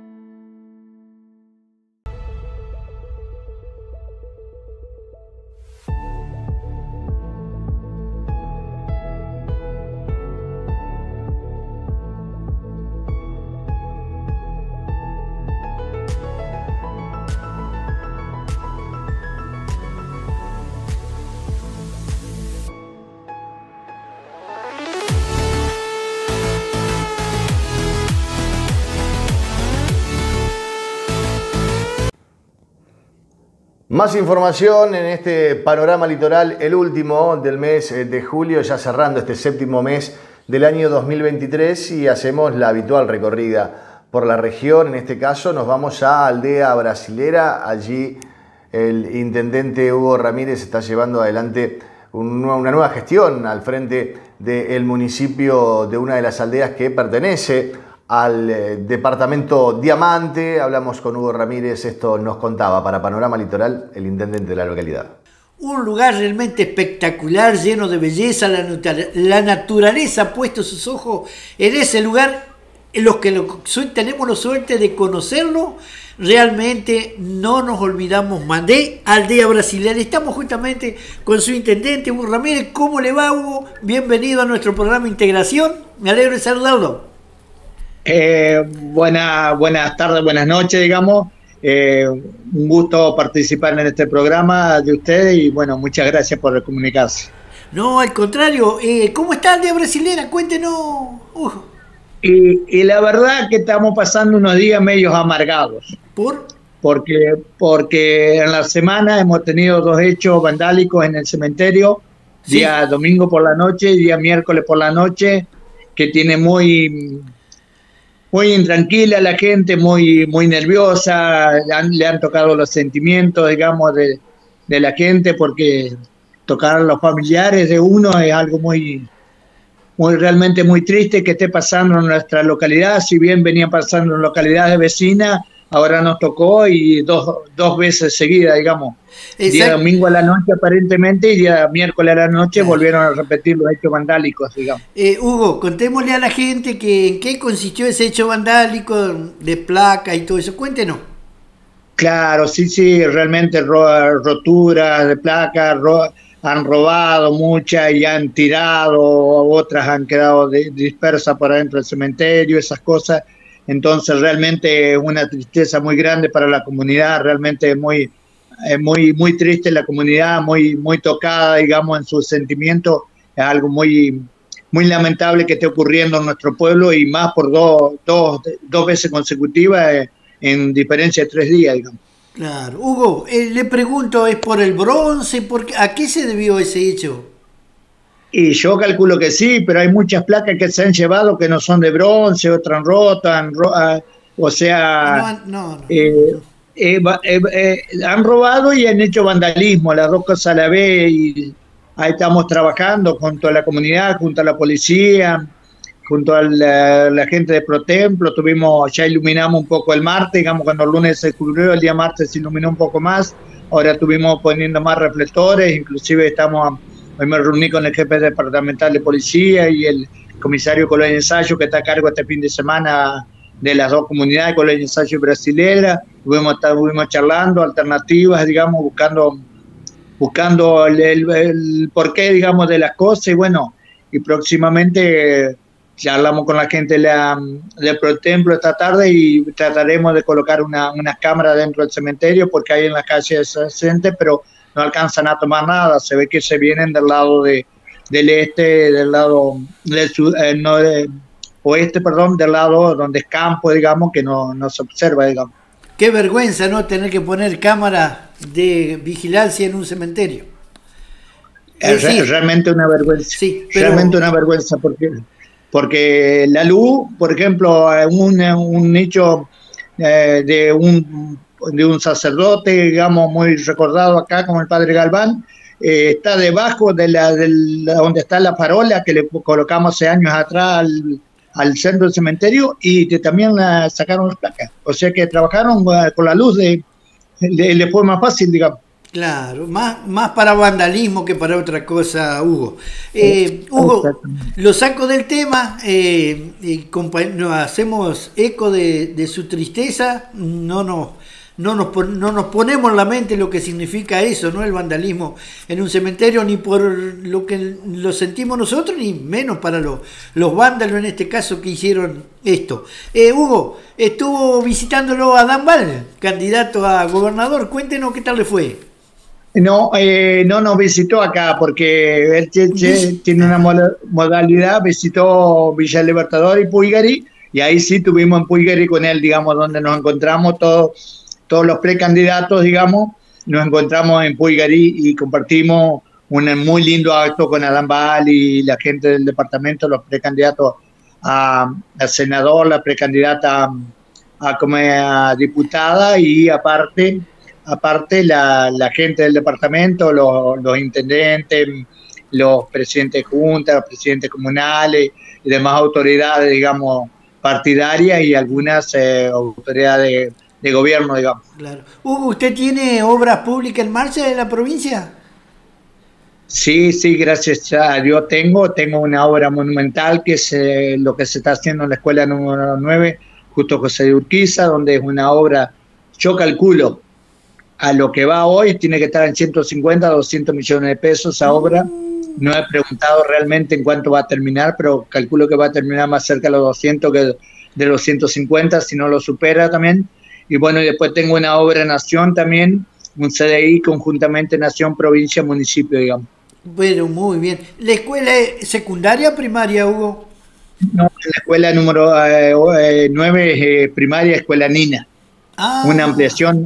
Más información en este panorama litoral, el último del mes de julio, ya cerrando este séptimo mes del año 2023, y hacemos la habitual recorrida por la región. En este caso nos vamos a Aldea Brasilera. Allí el intendente Hugo Ramírez está llevando adelante una nueva gestión al frente del municipio de una de las aldeas que pertenece al departamento Diamante. Hablamos con Hugo Ramírez, esto nos contaba para Panorama Litoral el intendente de la localidad. Un lugar realmente espectacular, lleno de belleza, la naturaleza ha puesto sus ojos en ese lugar. Los que tenemos la suerte de conocerlo, realmente no nos olvidamos más de Aldea Brasilera. Estamos justamente con su intendente Hugo Ramírez. ¿Cómo le va, Hugo? Bienvenido a nuestro programa Integración. Me alegro de saludarlo. Buenas tardes, buenas noches, digamos. Un gusto participar en este programa de ustedes y bueno, muchas gracias por comunicarse. No, al contrario. ¿Cómo está Aldea Brasilera? Cuéntenos. Y la verdad que estamos pasando unos días medios amargados. ¿Por? Porque en la semana hemos tenido 2 hechos vandálicos en el cementerio, sí. Día domingo por la noche y día miércoles por la noche, que tiene muy intranquila la gente, muy nerviosa. Le han tocado los sentimientos, digamos, de la gente, porque tocar a los familiares de uno es algo realmente muy triste que esté pasando en nuestra localidad. Si bien venía pasando en localidades vecinas, ahora nos tocó y dos veces seguidas, digamos. Exacto. Día domingo a la noche aparentemente y día miércoles a la noche volvieron a repetir los hechos vandálicos, digamos. Hugo, contémosle a la gente que en qué consistió ese hecho vandálico de placa y todo eso. Cuéntenos. Claro, sí, realmente roturas de placas, han robado muchas y han tirado, otras han quedado dispersas por adentro del cementerio, esas cosas. Entonces realmente es una tristeza muy grande para la comunidad, realmente muy triste la comunidad, muy tocada, digamos, en sus sentimientos. Es algo muy lamentable que esté ocurriendo en nuestro pueblo, y más por dos veces consecutivas en diferencia de 3 días, digamos. Claro. Hugo, le pregunto, ¿es por el bronce? ¿A qué se debió ese hecho? Y yo calculo que sí, pero hay muchas placas que se han llevado que no son de bronce, otras rotas, o sea, han robado y han hecho vandalismo, las 2 cosas a la vez, y ahí estamos trabajando junto a la comunidad, junto a la policía, junto a la gente de Protemplo. Ya iluminamos un poco el martes, digamos, cuando el lunes se cubrió, el día martes se iluminó un poco más. Ahora estuvimos poniendo más reflectores, inclusive estamos Hoy me reuní con el jefe departamental de policía y el comisario Colonia Ensayo, que está a cargo este fin de semana de las dos comunidades, Colonia Ensayo y Brasilera. Estuvimos charlando alternativas, digamos, buscando el porqué, digamos, de las cosas. Y bueno, y próximamente ya hablamos con la gente del ProTemplo esta tarde y trataremos de colocar unas cámaras dentro del cementerio, porque hay en las calles adjacentes, pero no alcanzan a tomar nada. Se ve que se vienen del lado del este, del lado del oeste, perdón, del lado donde es campo, digamos, que no se observa, digamos. Qué vergüenza, ¿no? Tener que poner cámaras de vigilancia en un cementerio. Es realmente una vergüenza. Sí, pero... Realmente una vergüenza, porque la luz, por ejemplo, un nicho de un sacerdote, digamos, muy recordado acá, como el padre Galván, está debajo de donde está la farola que le colocamos hace años atrás al centro del cementerio, y que también sacaron las placas. O sea que trabajaron con la luz le fue más fácil, digamos. Claro, más para vandalismo que para otra cosa, Hugo. Hugo, lo saco del tema, nos hacemos eco de su tristeza, no nos ponemos en la mente lo que significa eso, ¿no? El vandalismo en un cementerio, ni por lo que lo sentimos nosotros, ni menos para los vándalos en este caso que hicieron esto. Hugo, estuvo visitándolo a Dan Val, candidato a gobernador. Cuéntenos qué tal le fue. No nos visitó acá porque él tiene una modalidad, visitó Villa Libertador y Puigari, y ahí sí tuvimos en Puigari con él, digamos, donde nos encontramos todos los precandidatos, digamos, nos encontramos en Puigari y compartimos un muy lindo acto con Adán Val y la gente del departamento, los precandidatos a senador, la precandidata a diputada, y aparte la gente del departamento, los intendentes, los presidentes de junta, los presidentes comunales y demás autoridades, digamos, partidarias, y algunas autoridades de gobierno, digamos. Claro. Hugo, ¿usted tiene obras públicas en marcha en la provincia? Sí, gracias a Dios tengo una obra monumental que es lo que se está haciendo en la escuela número 9, justo José de Urquiza, donde es una obra, yo calculo, a lo que va hoy, tiene que estar en 150, 200 millones de pesos esa obra. No he preguntado realmente en cuánto va a terminar, pero calculo que va a terminar más cerca de los 200 que de los 150, si no lo supera también. Y bueno, y después tengo una obra Nación también, un CDI conjuntamente Nación, provincia, municipio, digamos. Bueno, muy bien. ¿La escuela secundaria o primaria, Hugo? No, la escuela número 9 primaria, escuela Nina. Una ampliación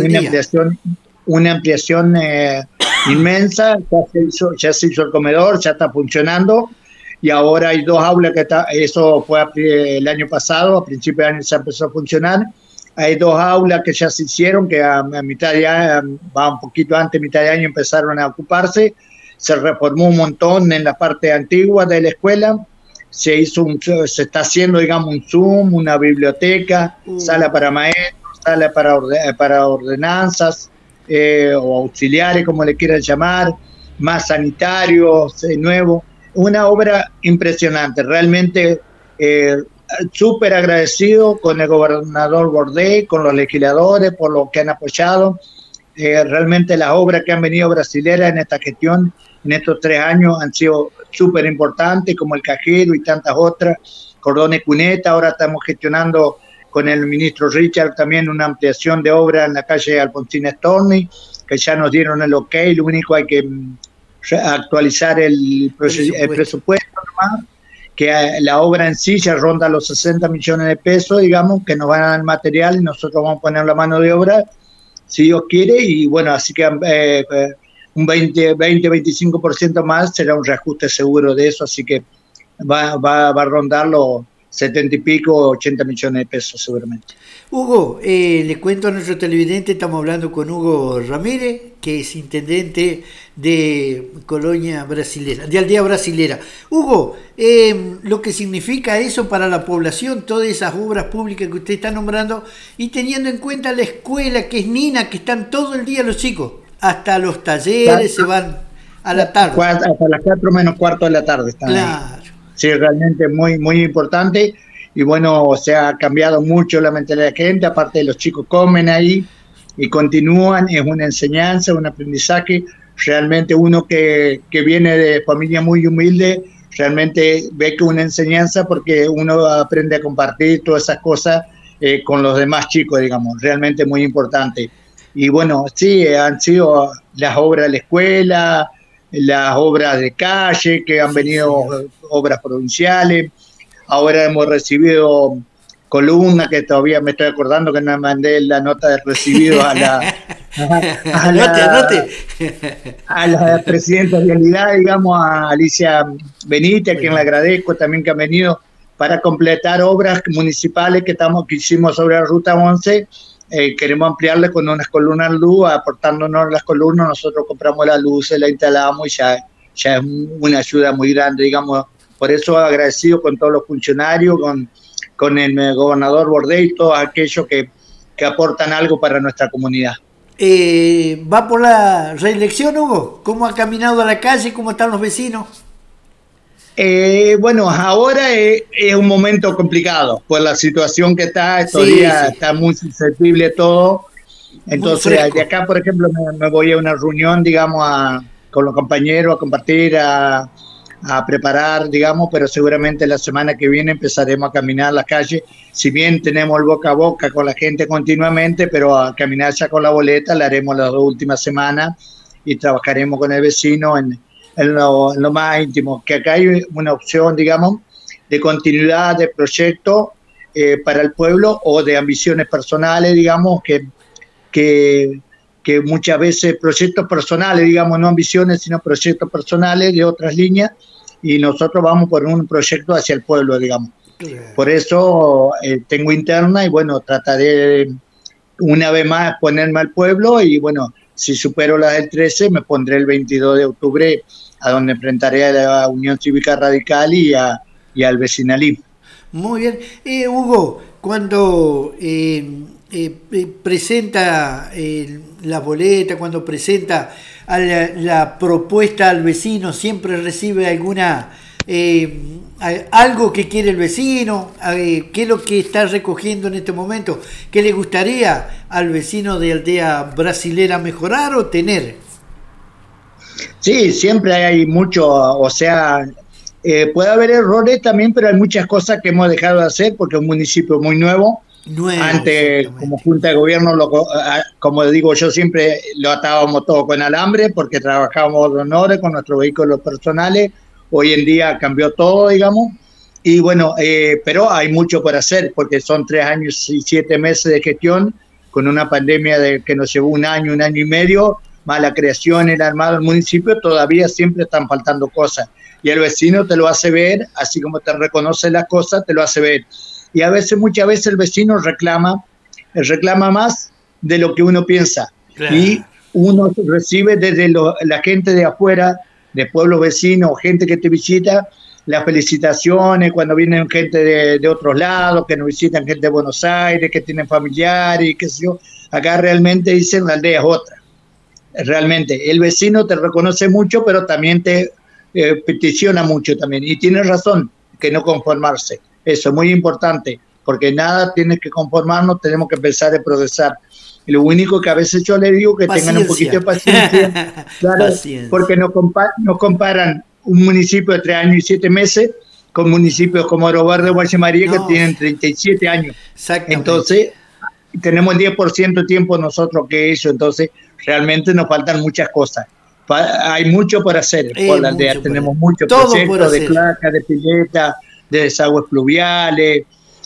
inmensa. Ya se hizo el comedor, ya está funcionando, y ahora hay 2 aulas eso fue el año pasado, a principios de año se empezó a funcionar. Hay 2 aulas que ya se hicieron, que a mitad de año, un poquito antes, mitad de año, empezaron a ocuparse. Se reformó un montón en la parte antigua de la escuela. Se está haciendo, digamos, un Zoom, una biblioteca, sala para maestros, sala para ordenanzas o auxiliares, como le quieran llamar, más sanitarios, nuevo. Una obra impresionante, realmente súper agradecido con el gobernador Bordé, con los legisladores por lo que han apoyado. Realmente las obras que han venido brasileras en esta gestión, en estos 3 años, han sido súper importantes, como el Cajero y tantas otras, Cordones Cuneta. Ahora estamos gestionando con el ministro Richard también una ampliación de obra en la calle Alfonsín Storni, que ya nos dieron el ok, lo único hay que actualizar el presupuesto nomás, que la obra en sí ya ronda los 60 millones de pesos, digamos, que nos van a dar material y nosotros vamos a poner la mano de obra, si Dios quiere, y bueno, así que un 20-25% más será un reajuste seguro de eso, así que va a rondar los 70 y pico, 80 millones de pesos seguramente. Hugo, le cuento a nuestro televidente, estamos hablando con Hugo Ramírez, que es intendente de Colonia Brasilera, de Aldea Brasilera. Hugo, lo que significa eso para la población, todas esas obras públicas que usted está nombrando, y teniendo en cuenta la escuela que es Nina, que están todo el día los chicos, hasta los talleres, se van a la tarde. Hasta las 4 menos cuarto de la tarde están. Claro. Sí, realmente muy, muy importante. Y bueno, se ha cambiado mucho la mentalidad de la gente, aparte de los chicos comen ahí y continúan, es una enseñanza, un aprendizaje. Realmente uno que viene de familia muy humilde, realmente ve que una enseñanza porque uno aprende a compartir todas esas cosas con los demás chicos, digamos, realmente muy importante. Y bueno, sí, han sido las obras de la escuela, las obras de calle, que han venido obras provinciales. Ahora hemos recibido columnas, que todavía me estoy acordando que no mandé la nota de recibido a la presidenta de Realidad, digamos, a Alicia Benítez, a quien le agradezco también que han venido para completar obras municipales que hicimos sobre la Ruta 11. Queremos ampliarle con unas columnas de luz, aportándonos las columnas, nosotros compramos las luces, la instalamos y ya es una ayuda muy grande, digamos. Por eso agradecido con todos los funcionarios, con el gobernador Bordé y todos aquellos que aportan algo para nuestra comunidad. ¿Va por la reelección, Hugo? ¿Cómo ha caminado a la calle? ¿Cómo están los vecinos? Bueno, ahora es un momento complicado por la situación que está, estos días está muy susceptible todo. Entonces, de acá, por ejemplo, me voy a una reunión, digamos, con los compañeros a compartir, a preparar, digamos, pero seguramente la semana que viene empezaremos a caminar las calles. Si bien tenemos el boca a boca con la gente continuamente, pero a caminar ya con la boleta la haremos las 2 últimas semanas y trabajaremos con el vecino en lo más íntimo, que acá hay una opción, digamos, de continuidad de proyecto para el pueblo o de ambiciones personales, digamos, que muchas veces proyectos personales, digamos, no ambiciones, sino proyectos personales de otras líneas, y nosotros vamos por un proyecto hacia el pueblo, digamos. Por eso tengo interna y bueno, trataré una vez más ponerme al pueblo y bueno, si supero la del 13 me pondré el 22 de octubre a donde enfrentaré a la Unión Cívica Radical y al vecinalismo. Muy bien. Hugo, cuando presenta la boleta, cuando presenta la propuesta al vecino, siempre recibe alguna algo que quiere el vecino, qué es lo que está recogiendo en este momento, qué le gustaría al vecino de Aldea Brasilera mejorar o tener. Sí, siempre hay mucho, o sea, puede haber errores también, pero hay muchas cosas que hemos dejado de hacer porque es un municipio muy nuevo. Antes, como Junta de Gobierno, como digo yo, siempre lo atábamos todo con alambre porque trabajábamos de honores con nuestros vehículos personales. Hoy en día cambió todo, digamos, y bueno, pero hay mucho por hacer porque son 3 años y 7 meses de gestión con una pandemia que nos llevó un año y medio, más la creación, el armado del municipio. Todavía siempre están faltando cosas y el vecino te lo hace ver, así como te reconoce las cosas, te lo hace ver. Y muchas veces el vecino reclama más de lo que uno piensa. Claro. Y uno recibe desde la gente de afuera, de pueblos vecinos, gente que te visita, las felicitaciones cuando vienen gente de otros lados, que nos visitan gente de Buenos Aires, que tienen familiares y qué sé yo. Acá realmente dicen la aldea es otra. Realmente, el vecino te reconoce mucho, pero también te peticiona mucho también. Y tienes razón, que no conformarse. Eso es muy importante, porque nada tienes que conformarnos, tenemos que empezar a progresar. Y lo único que a veces yo le digo que tengan un poquito de paciencia, claro, porque no comparan un municipio de 3 años y 7 meses con municipios como Oro Verde o Valle María que tienen 37 años. Entonces, tenemos el 10% de tiempo nosotros que eso, entonces realmente nos faltan muchas cosas. Hay mucho por hacer por la aldea, tenemos muchos proyectos de cloacas, de pileta, de desagües pluviales,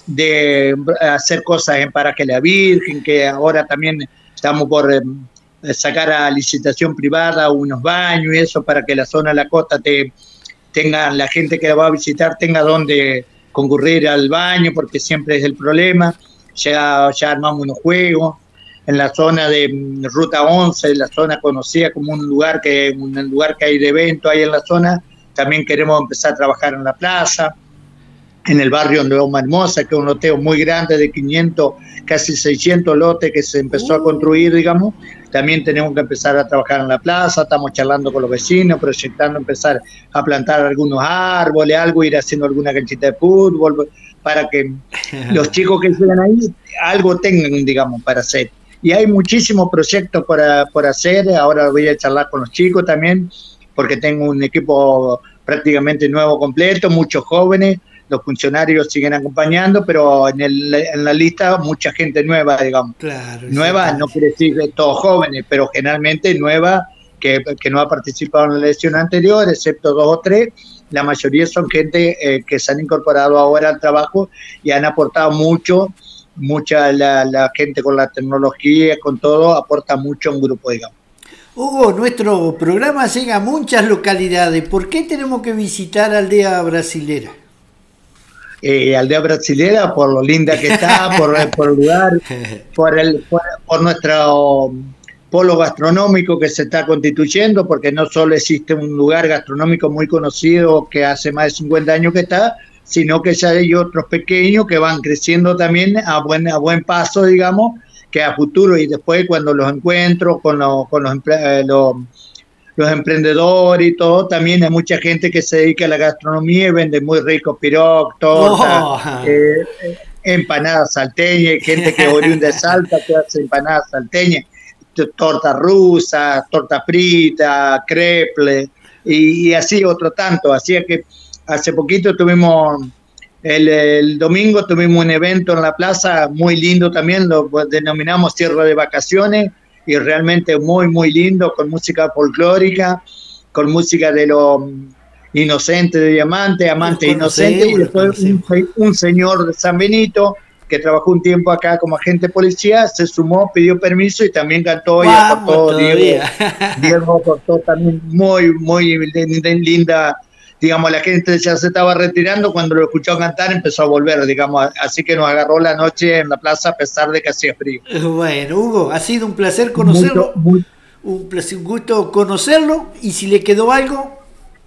de hacer cosas en Paraje La Virgen, que ahora también estamos por sacar a licitación privada unos baños y eso para que la zona de la costa tenga la gente que la va a visitar tenga donde concurrir al baño, porque siempre es el problema. Ya armamos unos juegos en la zona de Ruta 11, la zona conocida como un lugar que hay de evento ahí en la zona. También queremos empezar a trabajar en la plaza. en el barrio Loma Hermosa, que es un loteo muy grande de 500, casi 600 lotes que se empezó a construir, digamos. También tenemos que empezar a trabajar en la plaza, estamos charlando con los vecinos, proyectando empezar a plantar algunos árboles, algo, ir haciendo alguna canchita de fútbol, para que los chicos que llegan ahí algo tengan, digamos, para hacer. Y hay muchísimos proyectos por hacer. Ahora voy a charlar con los chicos también, porque tengo un equipo prácticamente nuevo completo, muchos jóvenes. Los funcionarios siguen acompañando, pero en la lista mucha gente nueva, digamos. Claro, nueva no quiere decir de todos jóvenes, pero generalmente nueva, que no ha participado en la elección anterior, excepto 2 o 3. La mayoría son gente que se han incorporado ahora al trabajo y han aportado mucho. La gente con la tecnología, con todo, aporta mucho a un grupo, digamos. Hugo, nuestro programa llega a muchas localidades. ¿Por qué tenemos que visitar Aldea Brasilera? Aldea Brasilera, por lo linda que está, por el lugar, por nuestro polo gastronómico que se está constituyendo, porque no solo existe un lugar gastronómico muy conocido que hace más de 50 años que está, sino que ya hay otros pequeños que van creciendo también a buen paso, digamos, que a futuro, y después cuando los encuentro con los emprendedores y todo, también hay mucha gente que se dedica a la gastronomía y vende muy ricos piroc, torta, empanadas salteñas, gente que oriunda de Salta que hace empanadas salteñas, torta rusa, torta frita, crepe, y así otro tanto. Así que hace poquito tuvimos, el domingo tuvimos un evento en la plaza muy lindo también, lo denominamos cierre de vacaciones, y realmente muy, muy lindo, con música folclórica, con música de los Inocentes de Diamante, Amante Inocente, y después un señor de San Benito, que trabajó un tiempo acá como agente policía, se sumó, pidió permiso y también cantó. Y aportó, Diego aportó también muy, muy linda. Digamos, la gente ya se estaba retirando, cuando lo escuchó cantar empezó a volver, digamos, así que nos agarró la noche en la plaza a pesar de que hacía frío. Bueno, Hugo, ha sido un placer conocerlo, un gusto conocerlo, y si le quedó algo...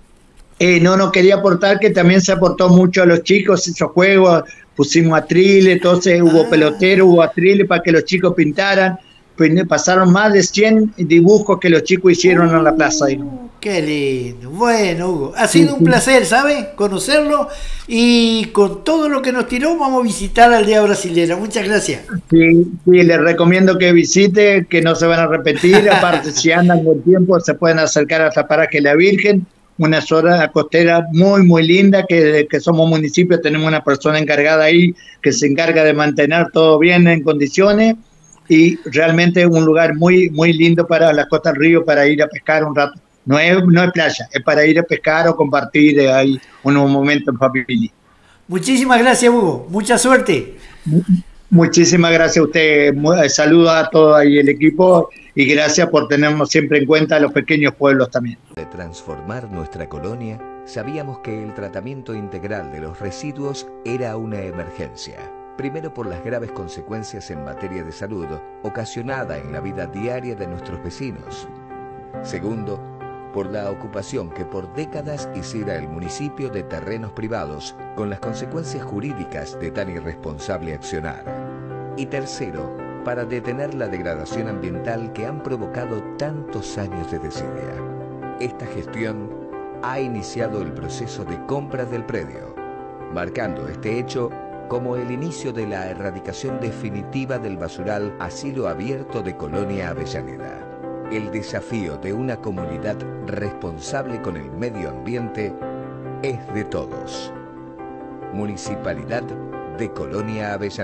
No quería aportar que también se aportó mucho a los chicos, esos juegos, pusimos atriles, entonces hubo pelotero, hubo atriles para que los chicos pintaran, pasaron más de 100 dibujos que los chicos hicieron en la plaza. Qué lindo. Bueno, Hugo, ha sido un placer, ¿sabe? Conocerlo, y con todo lo que nos tiró vamos a visitar Aldea Brasilera. Muchas gracias. Sí, les recomiendo que visite, que no se van a repetir. Aparte, si andan con tiempo, se pueden acercar hasta Paraje La Virgen, una zona costera muy, muy linda, que somos municipio, tenemos una persona encargada ahí que se encarga de mantener todo bien en condiciones, y realmente es un lugar muy, muy lindo para la costa del río, para ir a pescar un rato. No es playa, es para ir a pescar o compartir ahí unos momentos en familia. Muchísimas gracias, Hugo. Mucha suerte. Muchísimas gracias a usted. Saludos a todo ahí el equipo, y gracias por tenernos siempre en cuenta a los pequeños pueblos también. De transformar nuestra colonia, sabíamos que el tratamiento integral de los residuos era una emergencia. Primero por las graves consecuencias en materia de salud ocasionada en la vida diaria de nuestros vecinos. Segundo, por la ocupación que por décadas hiciera el municipio de terrenos privados, con las consecuencias jurídicas de tan irresponsable accionar. Y tercero, para detener la degradación ambiental que han provocado tantos años de desidia. Esta gestión ha iniciado el proceso de compra del predio, marcando este hecho como el inicio de la erradicación definitiva del basural a cielo abierto de Colonia Avellaneda. El desafío de una comunidad responsable con el medio ambiente es de todos. Municipalidad de Colonia Avellaneda.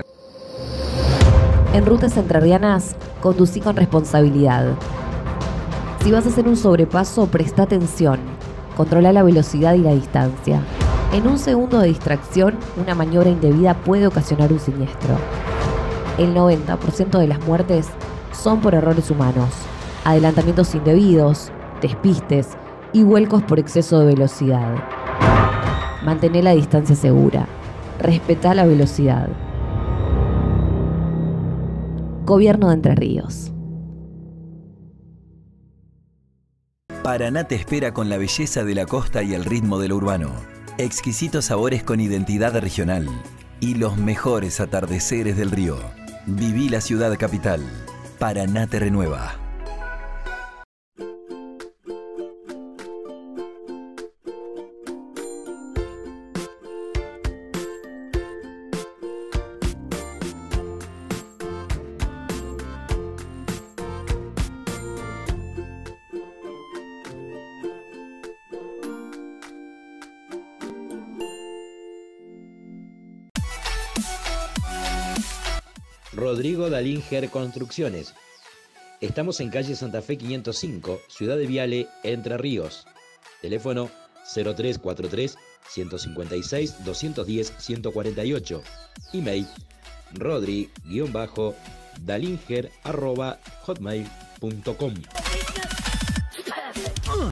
En rutas entrerrianas, conducí con responsabilidad. Si vas a hacer un sobrepaso, presta atención. Controla la velocidad y la distancia. En un segundo de distracción, una maniobra indebida puede ocasionar un siniestro. El 90% de las muertes son por errores humanos, adelantamientos indebidos, despistes y vuelcos por exceso de velocidad. Mantén la distancia segura. Respetá la velocidad. Gobierno de Entre Ríos. Paraná te espera con la belleza de la costa y el ritmo de lo urbano. Exquisitos sabores con identidad regional y los mejores atardeceres del río. Viví la ciudad capital. Paraná te renueva. Rodrigo Dalinger Construcciones. Estamos en calle Santa Fe 505, Ciudad de Viale, Entre Ríos. Teléfono 0343 156 210 148. Email rodri-dalinger@hotmail.com.